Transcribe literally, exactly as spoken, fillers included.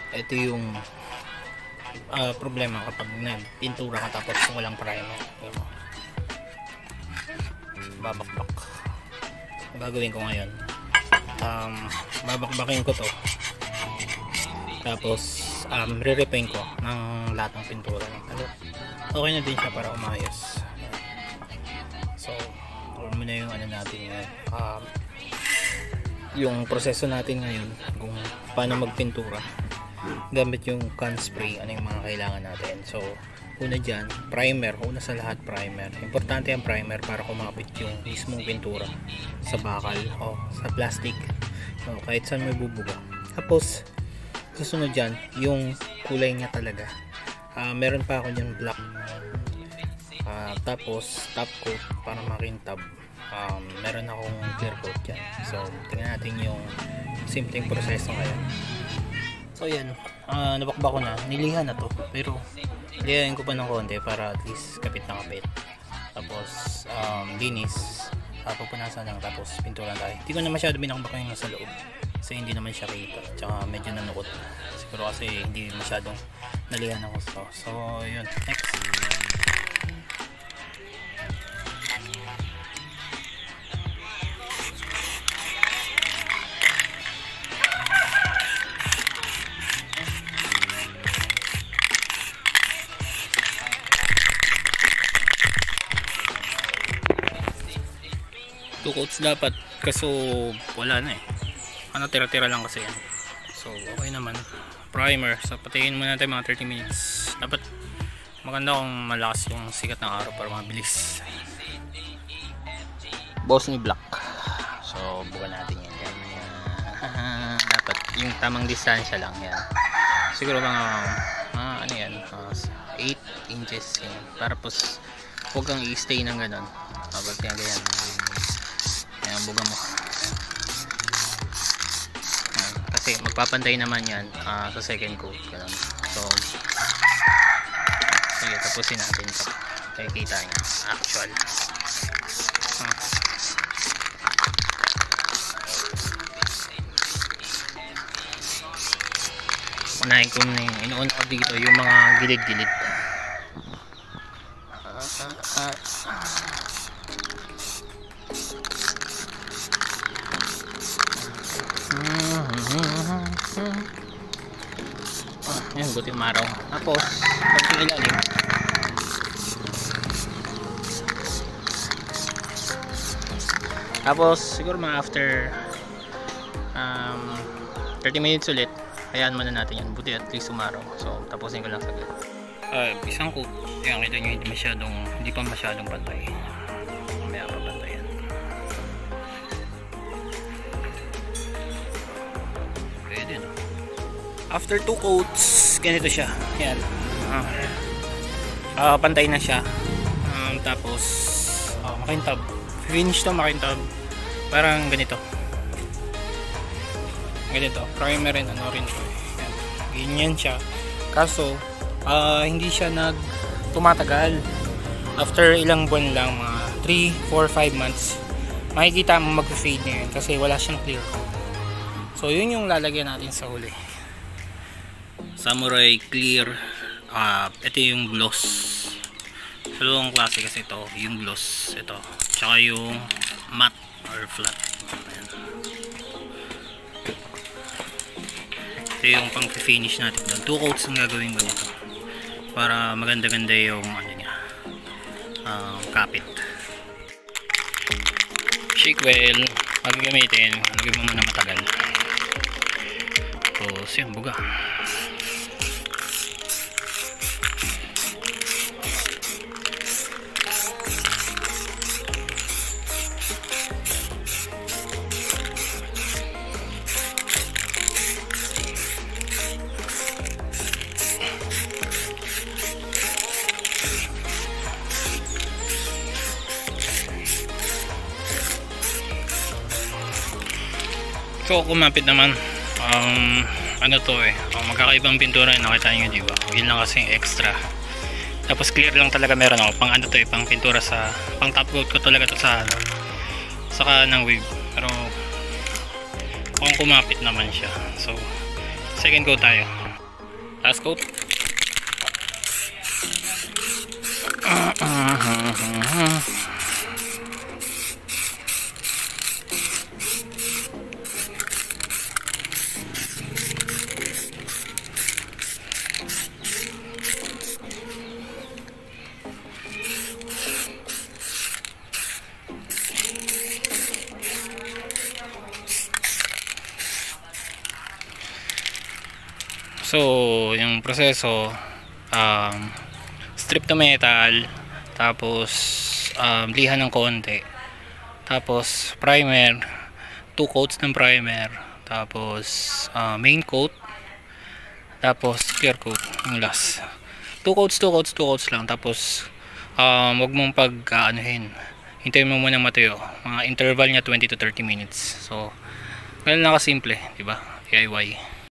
ito yung uh, problema kapag nagpintura ka tapos walang primer. Diba? Babakbak. Ang gagawin ko ngayon, um, babakbakin ko to, tapos um, re-repaint ko ng lahat ng pintura. Pero okay na din siya para umayos. So or muna yung ano natin ngayon, um, yung proseso natin ngayon kung paano magpintura gamit yung can spray, ano yung mga kailangan natin. So una dyan, primer. Una sa lahat, primer. Importante ang primer para kumapit yung mismong pintura sa bakal o sa plastic, so, kahit saan may bubuga. Tapos susunod dyan yung kulay niya talaga. Uh, meron pa ako dyan black. Uh, tapos top coat para makintab. Um, meron akong clear coat dyan. So tingnan natin yung simpleng proseso ngayon. So yan, uh, nabakbak ko na, nilihan na to, pero lihain ko pa ng konti para at least kapit na kapit. Tapos um, linis, uh, pupunasan lang, tapos pintura tayo. Hindi ko na masyado binakbak yung nasa loob kasi hindi naman siya kita, tsaka medyo nanukot siguro kasi hindi masyadong nalihan ako. So, so yun, next. Two coats dapat, kaso wala na eh, ano, tira-tira lang kasi yan. So okay naman. Primer, so patayin muna natin mga thirty minutes. Dapat maganda kung malakas yung sikat ng araw para mabilis. Boss ni black, so buka natin yan, yan. Dapat yung tamang distansya lang yan, siguro mga uh, ano yan, uh, eight inches yan. Para pos huwag kang i-stay ng ganon, dapat yan ganyan. Ayan, buga mo. Ayan, kasi magpapantay naman yan uh, sa second coat. Ganun. So sige, tapusin natin ito. Nakikita nyo actual. Hmm. Unahin ko na yung inuuna ko dito yung mga gilid-gilid. uh, uh, uh. Ayan, buti maraw. Tapos pag ilalim, tapos siguro mga after um, thirty minutes ulit, hayaan muna natin yan, buti at least umaraw. So tapusin ko lang saglit. Uh, isang coat, yan, kita nyo hindi masyadong, hindi pa masyadong pantay. Mamaya pa pantay yan. Pwede no. After two coats, ganito siya. Yan. Uh, uh, pantay na siya. Um, tapos, uh, makintab. Finish to, makintab. Parang ganito. Ganito. Primer rin, ano rin. Yan. Ganyan siya. Kaso, uh, hindi siya nag tumatagal. After ilang buwan lang, mga three, four, five months, makikita mo mag-fade na yun kasi wala siyang clear coat. So, yun yung lalagyan natin sa huli. Samurai Clear, uh, ito yung gloss. Dalawang klase kasi ito, yung gloss, ito, tsaka yung matte or flat. Ayan. Ito yung pang finish natin doon. Two coats ang gagawin ko nito para maganda-ganda yung ano niya, um, kapit. Shake well, magagamitin, lagay mo muna matagal. Tapos yun, buga. So kumapit naman, um, ano to eh, um, magkakaibang pintura yung nakita nyo, diba? Yun lang kasi extra. Tapos clear lang talaga meron ako, pang ano to eh, pang pintura sa, pang top coat ko talaga to sa, saka ng wave. Pero kung kumapit naman siya, so second coat tayo. Last coat. So, yung proseso, um, strip to metal, tapos um, lihan ng konti, tapos primer, two coats ng primer, tapos uh, main coat, tapos clear coat, yung last. Two coats, two coats, two coats lang, tapos um, wag mong pag-aanuhin. Hintayin mo muna matuyo. Mga interval niya twenty to thirty minutes. So, ganun lang kasimple, diba? D I Y.